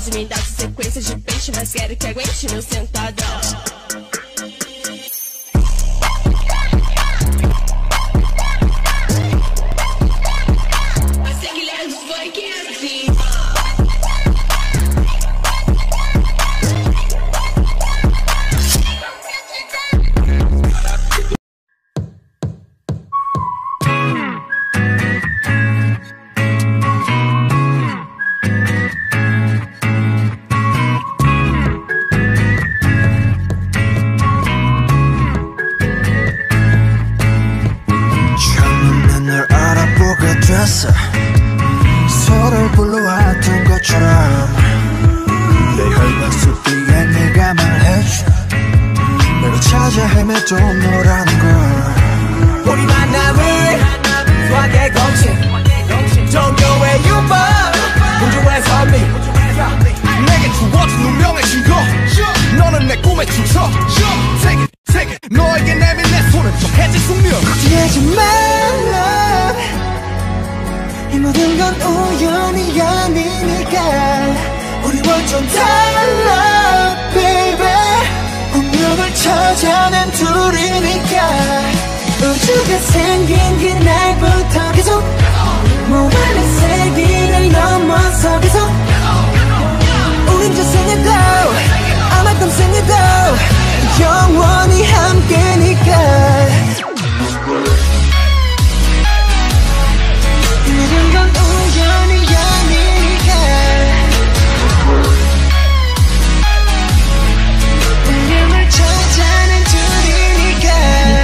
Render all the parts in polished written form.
Me dá sequência de peixe, mas quero que aguente meu sentadão. 서로를 불러왔던 것처럼 내 혈관 속 뒤에 네가 말해줘 내가 찾아 헤매도 너라는 걸 우리 만남을 수학의 공식 종교의 유법 우주의 선미 내게 주어진 운명의 신고 너는 내 꿈의 주소 세계 너에게 내민 내 손은 정해진 숙명 걱정하지 말라 이 모든 건 우연이 아니니까 우리 완전 달라 baby 운명을 찾아낸 둘이니까 우주가 생긴 그날부터 계속 모든 세기를 넘어서 계속 우린 저 생에도 아마 땀 생에도 영원히 함께니까 모든 건 우연이 아니니까 운명을 찾아낸 둘이니까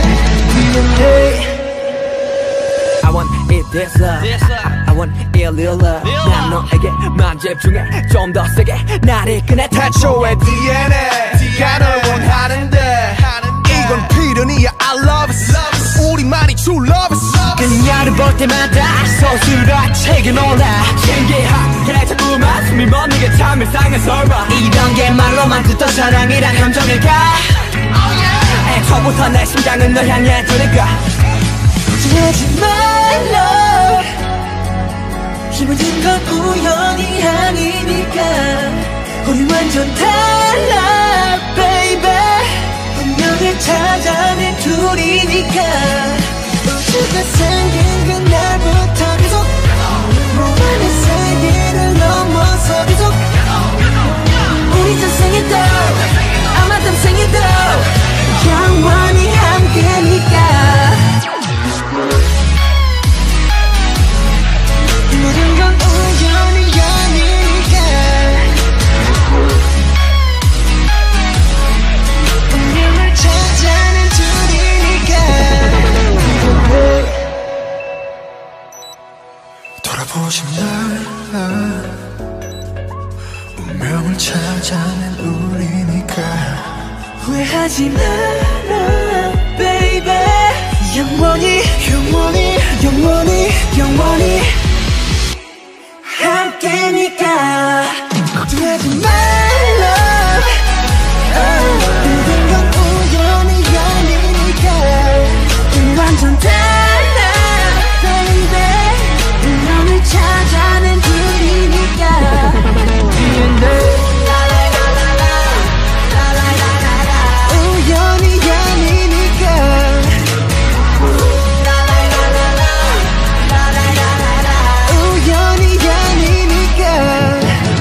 I want it this love I want it real love 난 너에게만 집중해 좀 더 세게 날 이끄네 태초의 DNA가 널 원하는데 이건 필연이야 I love it 우리만이 true love it 그녀를 볼 때마다 서술화책에 놀라 신기하게 자꾸만 숨이 멎는 게 참 일상의 설마 이런 게 말로만 듣던 사랑이란 감정일까 애초부터 내 심장은 널 향해 두니까 걱정하지 말라 이 모든 건 우연이 아니니까 우리 완전 달라 baby 운명을 찾아낸 둘이니까 우주가 생긴 그날부터 계속 모든 세계를 넘어서 계속 우리 전생에도 아마 땀생에도 영원히 함께니까 모든 건 우연이 아니니까 운명을 찾아낸 둘이니까 돌아보지 마 운명을 찾아낸 우리니까 후회하지 마라 baby 영원히 영원히 영원히 영원히 함께니까 걱정하지 말라 모든 건 우연이 아니니까 우리 완전 달라 baby 운명을 찾아낸 둘이니까 우연이 아니니까 우연이 아니니까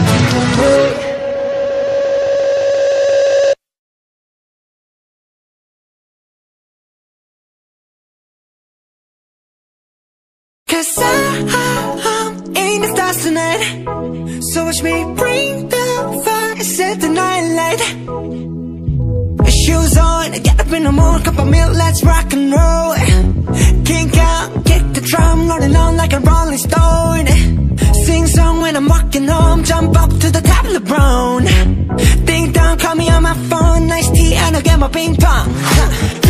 Cause I'm in the stars tonight So watch me bring the fire, set the night light Shoes on, get up in the morning, cup of milk, let's rock and roll Kink out, kick the drum, rolling on like a rolling stone Sing song when I'm walking home, jump up to the top of the brown Ding dong, call me on my phone, nice tea, and I'll get my ping pong